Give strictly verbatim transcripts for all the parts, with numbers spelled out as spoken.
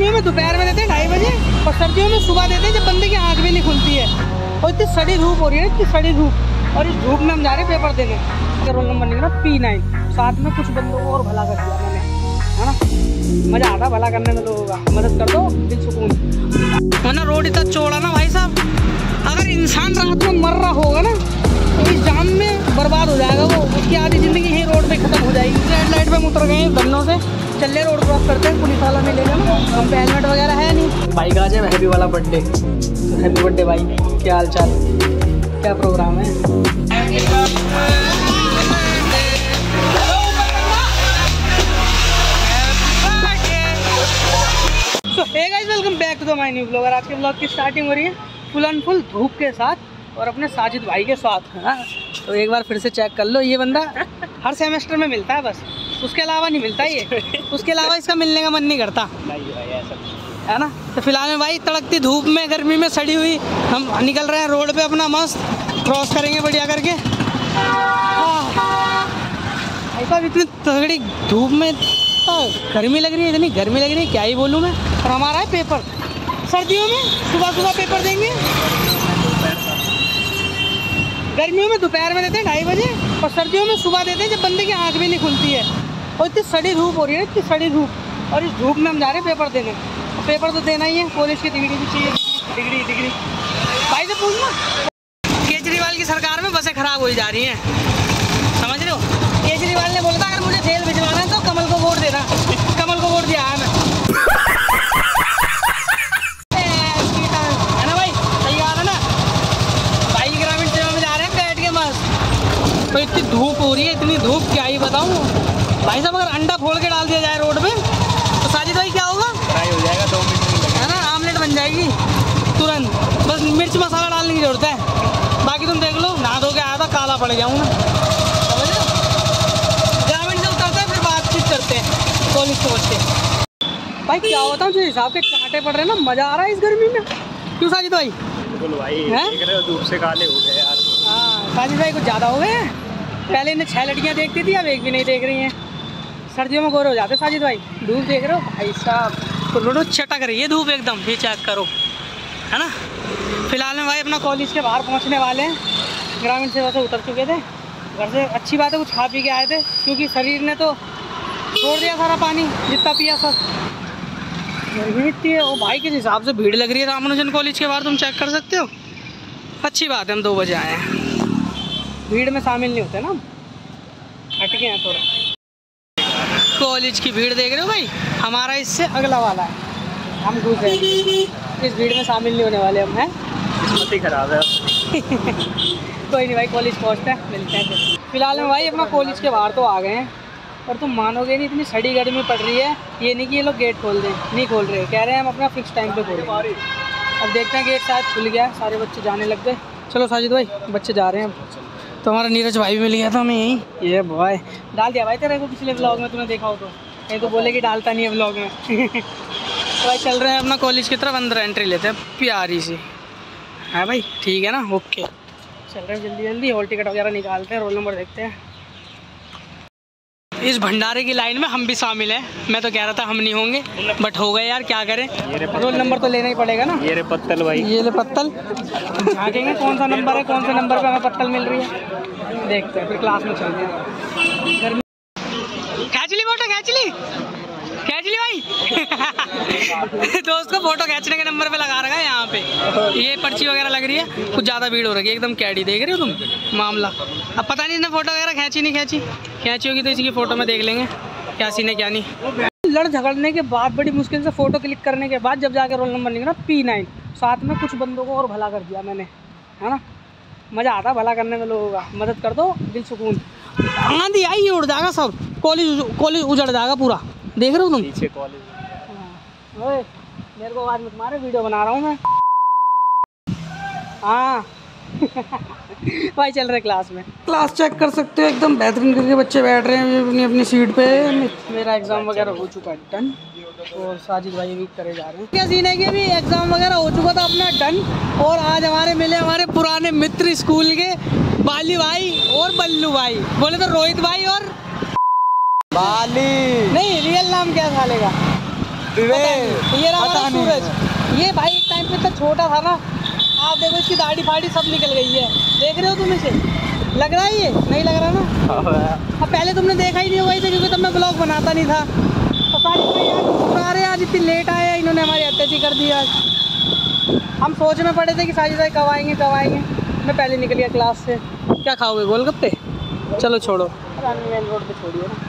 गर्मियों में दोपहर में देते हैं ढाई बजे और सर्दियों में सुबह देते हैं जब बंदे की आँख भी नहीं खुलती है। और इतनी सड़ी धूप हो रही है, इतनी सड़ी धूप, और इस धूप में हम जा रहे हैं पेपर देने। रोल नंबर निकला पी नाइन, साथ में कुछ बंदों को और भला कर दिया मैंने, है ना। मज़ा आता भला करने में लोगों का, मदद कर दो दिल सुकून। वरना रोड इतना चौड़ा ना भाई साहब, अगर इंसान रात में मर रहा होगा ना तो इस जाम में बर्बाद हो जाएगा वो, उसकी आधी ज़िंदगी यही रोड पे ख़त्म हो जाएगी। रेड लाइट पे हम उतर गए हैं धन्नों से, चले रोड क्रॉस करते हैं, पुलिस वाला मिलेगा ना, हम पे हेलमेट वगैरह है नहीं। भाई का आज है हैप्पी वाला बर्थडे, हैप्पी बर्थडे भाई, क्या हाल चाल, क्या प्रोग्राम है? So hey guys, welcome back to the my new blogger. आज के ब्लॉग की स्टार्टिंग हो रही है फुल एंड फुल धूप के साथ और अपने साजिद भाई के साथ। हाँ, तो एक बार फिर से चेक कर लो, ये बंदा हर सेमेस्टर में मिलता है बस, उसके अलावा नहीं मिलता ये, उसके अलावा इसका मिलने का मन नहीं करता, है ना। तो फिलहाल में भाई तड़कती धूप में, गर्मी में सड़ी हुई, हम निकल रहे हैं रोड पे अपना मस्त क्रॉस करेंगे बढ़िया करके। भाई साहब इतनी तगड़ी धूप में गर्मी लग रही है, इतनी गर्मी लग रही है क्या ही बोलूँ मैं। और हमारा है पेपर सर्दियों में, सुबह सुबह पेपर देंगे। गर्मियों में दोपहर में देते हैं ढाई बजे और सर्दियों में सुबह देते हैं जब बंदे की आँख भी नहीं खुलती है। और इतनी सड़ी धूप हो रही है, इतनी सड़ी धूप, और इस धूप में हम जा रहे हैं पेपर देने। और पेपर तो देना ही है, कॉलेज की डिग्री भी चाहिए, डिग्री डिग्री भाई से पूछना। केजरीवाल की सरकार में बसें खराब हो जा रही हैं, समझ रहे हो। केजरीवाल ने बोला था अगर मुझे जेल भिजवाना है तो कमल को वोट देना, कमल को वोट दिया है मैं, है ना भाई, सही बात है ना। भाई ग्रामीण सेवा में जा रहे हैं बैठ के मस्त। तो इतनी धूप हो रही है, इतनी धूप क्या ही बताऊँ भाई साहब। अगर अंडा फोड़ के डाल दिया जाए रोड पे तो साजिद भाई क्या होगा, फ्राई हो जाएगा, दो मिनट में है ना, आमलेट बन जाएगी तुरंत। बस मिर्च मसाला डालने की जरूरत है, बाकी तुम देख लो। नहा धो के आया था, काला पड़ गया हूँ मैं, समझ लो। ग्रामीण से उतरते हैं फिर बातचीत करते हैं कॉलेज पहुँच के। भाई क्या होता है, जो हिसाब के कांटे पड़ रहे हैं ना, मज़ा आ रहा है इस गर्मी में। क्यों साजिद भाई? बिल्कुल भाई, देख रहे हो धूप से काले हो गए यार। हाँ साजिद भाई कुछ ज़्यादा हो गए हैं, पहले इन्हें छह लड़कियाँ देखती थी, अब एक भी नहीं देख रही हैं। सर्दियों में गोरे हो जाते साजिद भाई, धूप देख रहे हो भाई साहब, तो रोड चटक रही है धूप एकदम, ये चेक करो, है ना। फिलहाल में भाई अपना कॉलेज के बाहर पहुंचने वाले हैं, ग्रामीण सेवा से उतर चुके थे घर से। अच्छी बात है कुछ खा पी के आए थे, क्योंकि शरीर ने तो छोड़ दिया सारा पानी जितना पिया सब। गर्मी इतनी है, वो भाई किस हिसाब से भीड़ लग रही है रामानुजन कॉलेज के बाहर, तुम चेक कर सकते हो। अच्छी बात है हम दो बजे आए हैं, भीड़ में शामिल नहीं होते ना, हटके हैं थोड़ा। कॉलेज की भीड़ देख रहे हो भाई, हमारा इससे अगला वाला है, हम दूसरे इस भीड़ में शामिल नहीं होने वाले हम, हैं किस्मत ही खराब है। कोई नहीं भाई, कॉलेज पहुंचते हैं, मिलते हैं फिर। फिलहाल हम भाई अपना कॉलेज के बाहर तो आ गए हैं, और तुम मानोगे नहीं इतनी सड़ी गर्मी पड़ रही है। ये नहीं कि ये लोग गेट खोल दें, नहीं खोल रहे, कह रहे हैं हम अपना फिक्स टाइम पे खोलें। अब देखते हैं, गेट शायद खुल गया, सारे बच्चे जाने लग गए। चलो साजिद भाई, बच्चे जा रहे हैं अब। तो हमारा नीरज भाई भी मिल गया था हमें यहीं, ये बॉय डाल दिया भाई तेरे को पिछले ब्लॉग में, तूने देखा हो तो। ये तो बोले कि डालता नहीं है ब्लॉग में। तो भाई चल रहे हैं अपना कॉलेज की तरफ, अंदर एंट्री लेते हैं प्यारी सी, है भाई, ठीक है ना, ओके। चल रहे हैं जल्दी जल्दी, हॉल टिकट वगैरह निकालते हैं, रोल नंबर देखते हैं। इस भंडारे की लाइन में हम भी शामिल हैं, मैं तो कह रहा था हम नहीं होंगे, बट हो गए यार, क्या करें, रोल नंबर तो लेना ही पड़ेगा ना। ये रे पत्तल भाई, ये ले पत्तल, झाँकेंगे कौन सा नंबर है, कौन से नंबर पे हमें पत्तल मिल रही है, देखते हैं, फिर क्लास में चलते हैं। खींच ली फोटो, खींच ली खींच ली भाई। दोस्त को फोटो खींचने के नंबर पे लगा रखा है यहाँ पे, ये पर्ची वगैरह लग रही है, कुछ ज़्यादा भीड़ हो रही है एकदम, कैडी देख रहे हो तुम मामला। अब पता नहीं इसने फोटो वगैरह खींची नहीं खींची, खींची होगी तो इसकी फ़ोटो में देख लेंगे क्या सीन है क्या नहीं। लड़ झगड़ने के बाद, बड़ी मुश्किल से फ़ोटो क्लिक करने के बाद जब जाके रोल नंबर निकला पी नाइन, साथ में कुछ बंदों को और भला कर दिया मैंने, है ना। मज़ा आता भला करने में लोगों का, मदद कर दो दिल सुकून। आंधी आई उड़ जाएगा सब, कॉलेज कॉलेज उजड़ जाएगा पूरा, देख रहे हो तुम पीछे कॉलेज। ओए मेरे को आवाज़ मत मारे, वीडियो बना रहा हूँ मैं। हाँ भाई चल रहे क्लास में, क्लास चेक कर सकते हो, एकदम बेहतरीन करके बच्चे बैठ रहे हैं अपनी अपनी सीट पे। मेरा एग्ज़ाम वगैरह हो चुका है डन, और साजिद भाई भी करे जा रहे हैं। क्या सीन है कि अभी एग्ज़ाम वगैरह हो चुका था अपना डन, और आज हमारे मिले हमारे पुराने मित्र स्कूल के, बाली भाई और बल्लू भाई, बोले तो रोहित भाई और बाली, नहीं रियल नाम क्या साले का, ये रहा सूरज। ये भाई एक टाइम पे इतना छोटा था ना, आप देखो इसकी दाढ़ी फाड़ी सब निकल गई है, देख रहे हो तुम इसे? लग रहा है ये नहीं लग रहा ना? अब पहले तुमने देखा ही नहीं होगा इसे, क्योंकि तब मैं ब्लॉग बनाता नहीं था। तो सारे आज इतनी लेट आए, इन्होंने हमारी अटैची कर दी आज। हम सोच में पड़े थे कि साजिद भाई कब आएंगे कब आएंगे, मैं पहले निकल गया क्लास से। क्या खाओगे, गोलगप्पे? चलो छोड़ो, मेन रोड पे छोड़िए ना,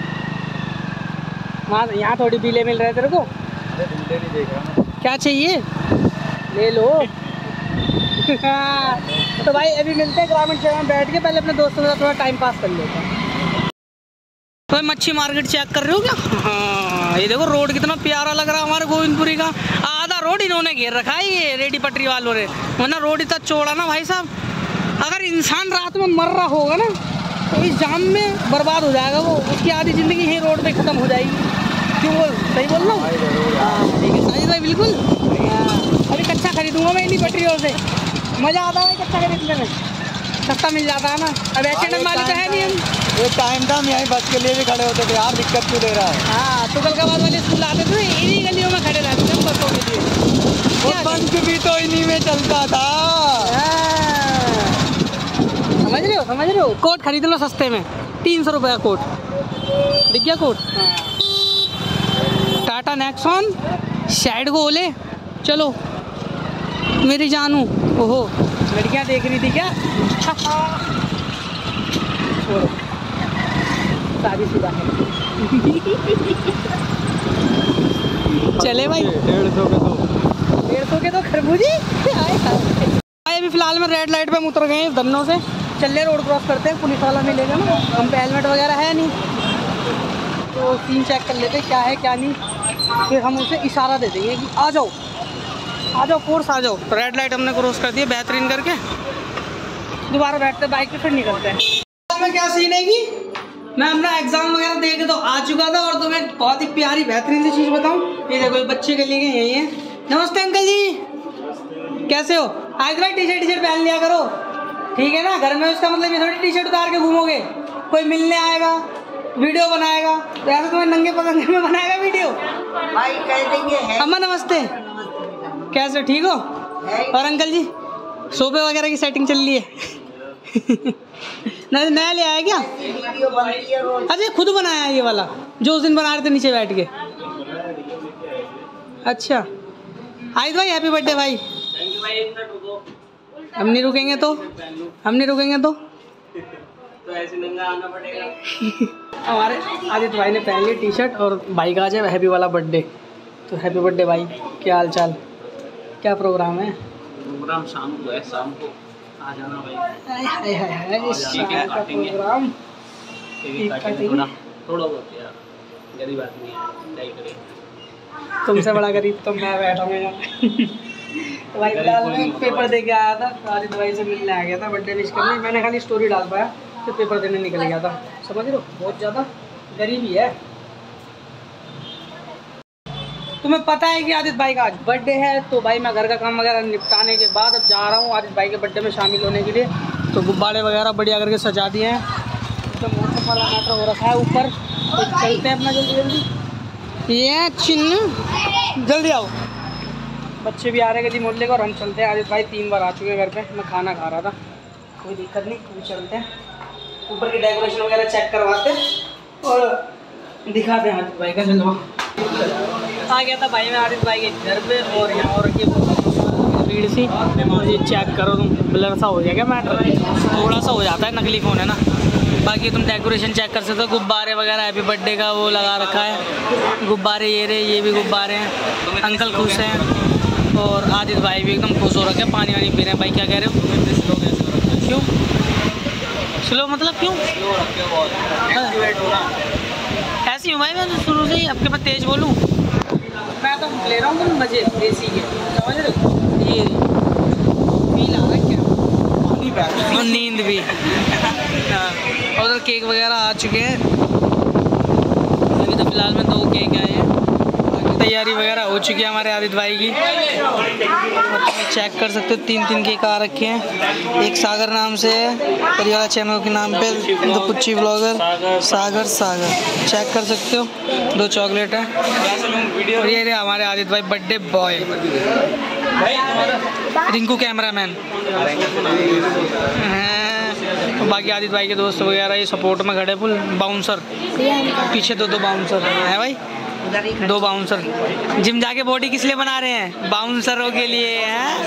वहाँ यहाँ थोड़ी बीले मिल रहे तेरे को। नहीं देखा, क्या चाहिए ले लो। तो भाई अभी मिलते हैं ग्रामीण क्षेत्र में बैठ के, पहले अपने दोस्तों के साथ थोड़ा टाइम पास कर लेते हैं। तो मच्छी मार्केट चेक कर रहे हो क्या? हाँ, ये देखो रोड कितना प्यारा लग रहा है हमारे गोविंदपुरी का। आधा रोड इन्होंने घेर रखा है ये रेडी पटरी वालों ने, वरना रोड इतना चौड़ा ना भाई साहब, अगर इंसान रात में मर रहा होगा ना तो इस जाम में बर्बाद हो जाएगा वो, उसकी आधी ज़िंदगी यही रोड पे ख़त्म हो जाएगी। क्यों बोल, सही बोल रहा हूँ? ठीक है साजिद भाई, बिल्कुल। अभी कच्चा खरीदूंगा मैं इन्हीं पटरियों से, मज़ा आता है भाई कच्चा खरीदने में, सस्ता मिल जाता है ना। अब एच एंड वाले तो है नहीं हम, एक टाइम था हम यहीं बस के लिए भी खड़े होते थे यार, दिक्कत क्यों दे रहा है? हाँ, तुगलकाबाद वाले स्कूल आते थे, इन्हीं गलियों में खड़े रहते थे बसों के लिए। वो पंच भी तो इन्हीं में चलता था। समझ रहे हो समझ रहे हो कोट खरीद लो सस्ते में, तीन सौ रुपये का कोट दिख गया कोट। टाटा नेक्सॉन शायद को ओले, चलो मेरी जानू। ओहो, लड़कियां देख रही थी क्या? छोड़ो, शादी शुदा है। चले भाई, डेढ़ सौ के दो डेढ़ सौ के दो खरबूजी आए भाई। अभी फिलहाल में रेड लाइट पे हम उतर गए हैं धन्नों से, चल रहे रोड क्रॉस करते हैं, पुलिस वाला मिलेगा ना, हम पे हेलमेट वगैरह है नहीं, तो सीन चेक कर लेते क्या है क्या नहीं, फिर हम उसे इशारा दे देंगे कि आ जाओ आ जाओ फोर्स आ जाओ। तो रेड लाइट हमने क्रॉस कर दी बेहतरीन करके, दोबारा बैठते बाइक पे फिर निकलते हैं। में क्या सीन है कि मैं अपना एग्जाम वगैरह दे के तो आ चुका था, और तुम्हें बहुत ही प्यारी बेहतरीन सी चीज़ बताऊं, ये देखो बच्चे के लिए यही है। नमस्ते अंकल जी, कैसे हो? आज भाई टी शर्ट टी शर्ट पहन लिया करो, ठीक है ना? घर में उसका मतलब ये थोड़ी टी शर्ट उतार के घूमोगे, कोई मिलने आएगा वीडियो बनाएगा तो ऐसे तुम्हें नंगे पतंगे में बनाएगा वीडियो भाई कह देंगे है। अम्मा नमस्ते, कैसे ठीक हो? और अंकल जी सोफे वगैरह की सेटिंग चल रही है? नया नया ले आया क्या? वीडियो बनती है रोज। अच्छा खुद बनाया है ये वाला जो उस दिन बना रहे थे नीचे बैठ के? अच्छा आयद भाई हैप्पी बर्थडे भाई। हम नहीं रुकेंगे तो हम नहीं रुकेंगे तो तो ऐसे नंगा आना पड़ेगा। हमारे आदित्य भाई ने पहन ली टी शर्ट, और भाई का आज है हैप्पी वाला बर्थडे, तो हैप्पी बर्थडे भाई। क्या हाल चाल, क्या प्रोग्राम है? प्रोग्राम शाम को है, शाम को आ जाना भाई। हाय हाय हाय हाय, शाम का प्रोग्राम थोड़ा बहुत यार, गरीब आदमी है, क्या करें। तुमसे बड़ा गरीब तो मैं बैठा हूँ यहाँ। तो भाई फिलहाल मैं पेपर दे के आया था, आदित्य भाई से मिलने आ गया था बर्थडे विश करने, मैंने खाली स्टोरी डाल पाया तो पेपर देने निकल गया था। समझ रहे हो, बहुत ज़्यादा गरीबी है। तुम्हें पता है कि आदित्य भाई का आज बर्थडे है, तो भाई मैं घर का काम वगैरह निपटाने के बाद अब जा रहा हूँ आदित्य भाई के बर्थडे में शामिल होने के लिए। तो गुब्बारे वगैरह बढ़िया करके सजा दिए हैं, तो मौसम वाला मैटर हो रखा है ऊपर, तो चलते हैं अपना जल्दी जल्दी। ये चिन्ह जल्दी आओ, बच्चे भी आ रहे हैं गली मोहल्ले को, और हम चलते हैं। आदित्य भाई तीन बार आ चुके हैं घर पे, मैं खाना खा रहा था, कोई दिक्कत नहीं, अभी चलते हैं ऊपर की डेकोरेशन वगैरह चेक करवाते और दिखाते हैं आदित्य भाई का जलवा। आ गया था भाई मैं आदित्य भाई के घर पे, और यहाँ और रखी भीड़ सी, और ये चेक करो तुम, ब्लर सा हो गया क्या मैटर, थोड़ा सा हो जाता है, नकली फ़ोन है ना। बाकी तुम डेकोरेशन चेक कर सकते हो, गुब्बारे वगैरह हैप्पी बर्थडे का वो लगा रखा है, गुब्बारे ये रहे, ये भी गुब्बारे हैं, अंकल खुश हैं, और आदित्य भाई भी एकदम खुश हो रखे हैं, पानी वानी पी रहे हैं। भाई क्या कह रहे हो? क्यों स्लो मतलब क्यों? ऐसी हूँ भाई मैं तो शुरू से ही, अब के मैं तेज़ बोलूँ, मैं तो ले रहा हूँ मज़े देसी के, समझ रहे हो? ये फील आ रहा है क्या, और नींद भी। हाँ, और उधर केक वगैरह आ चुके हैं, अभी तो फिलहाल में दो केक आए हैं, तैयारी वगैरह हो चुकी है हमारे आदित्य भाई की। और चेक कर सकते हो तीन तीन केक आ रखे हैं। एक सागर नाम से है और ये वाला चैनल के नाम पे द पुच्ची ब्लॉगर सागर सागर चेक कर सकते हो। दो चॉकलेट है और ये रहे हमारे आदित्य भाई बर्थडे बॉय रिंकू कैमरामैन। बाकी आदित्य भाई के दोस्त वगैरह ये सपोर्ट में खड़े फुल। बाउंसर पीछे दो दो बाउंसर है भाई, दो बाउंसर। जिम जाके बॉडी किस लिए बना रहे हैं? बाउंसरों के लिए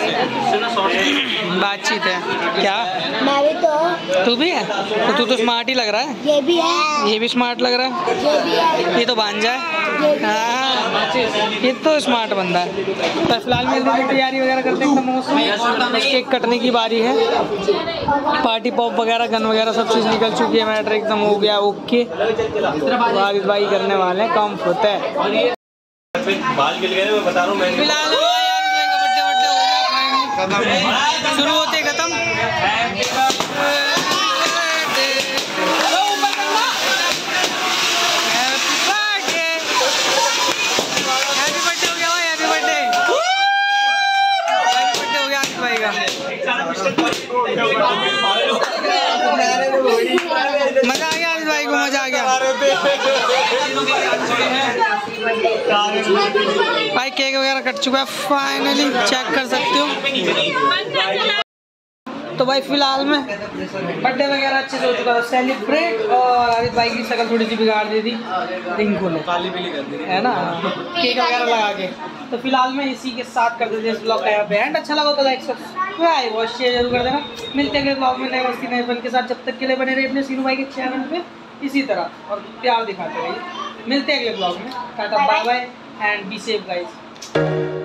हैं। बातचीत है क्या? मैं भी तो। तू भी है तो तू तो स्मार्ट ही लग रहा है। ये भी है, ये भी स्मार्ट लग रहा है। ये भी है, ये तो भांजा है। हाँ ये तो स्मार्ट बंदा है। तो फिलहाल में तैयारी वगैरह करते हैं एकदम मौसम। केक कटने की बारी है। पार्टी पॉप वगैरह गन वगैरह सब चीज़ निकल चुकी है। मैटर एकदम हो गया ओके। आदित्य भाई करने वाले हैं काम होता है। बाल गिर गए मैं बता रहा हूँ। मैं फिलहाल बर्थडे बर्थडे हो गया शुरू होते खत्म। मजा आ गया आदित्य भाई को, मजा आ गया भाई। केक वगैरह कट चुका है फाइनली, चेक कर सकते हो। तो भाई फिलहाल में बर्थडे वगैरह अच्छे से हो चुका था सेलिब्रेट। और आदित्य भाई की शक्ल थोड़ी सी बिगाड़ दी थी रिंकू ने, काली पीली कर दी है ना, केक वगैरह लगा के। तो फिलहाल में इसी के साथ कर देते हैं इस ब्लॉग का यहाँ पे एंड। अच्छा लगा तो लाइक सब्सक्राइब और शेयर जरूर कर देना। मिलते हैं अगले ब्लॉग में नए मस्ती नए फन के साथ। जब तक के लिए बने रहे अपने सीनू भाई के चैनल पे इसी तरह और प्यार दिखाते रहिए। मिलते हैं अगले ब्लॉग में। Tata bye bye and be safe guys.